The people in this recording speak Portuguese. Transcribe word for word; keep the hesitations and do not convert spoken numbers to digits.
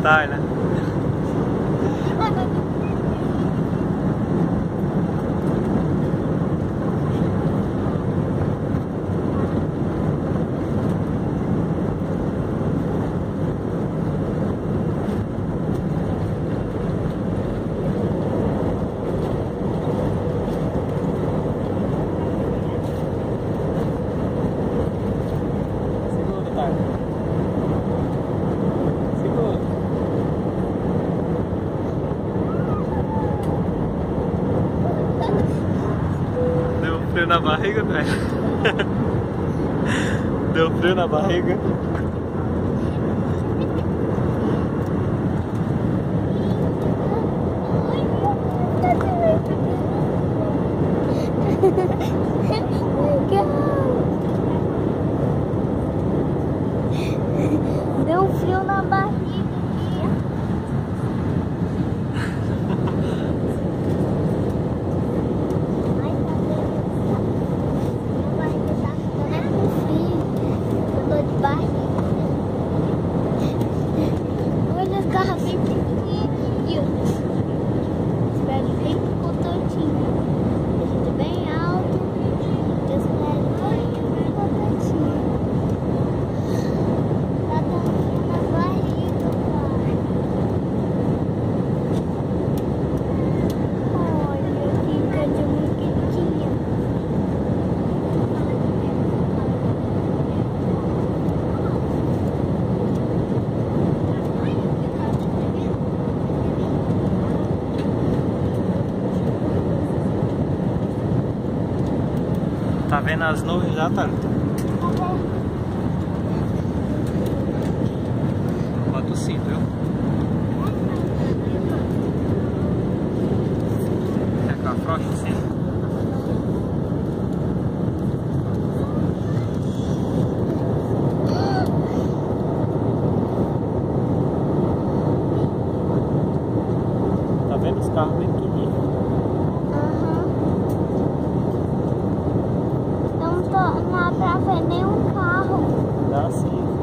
Tá, né? Deu frio na barriga, velho. Deu frio na barriga. Deu frio na barriga. Olha as garrafinhas pequenininhas. Espero bem contantinho. Deixa bem alto. Eu espero bem contantinho. Tá dando na barriga, pai. Olha, fica de moquetinha. Tá vendo as nuvens já, tá? Bota o cinto, viu? Quer que eu afrouxe o cinto? Tá vendo os carros bem pequenininhos? Não dá pra ver nenhum carro. Dá sim.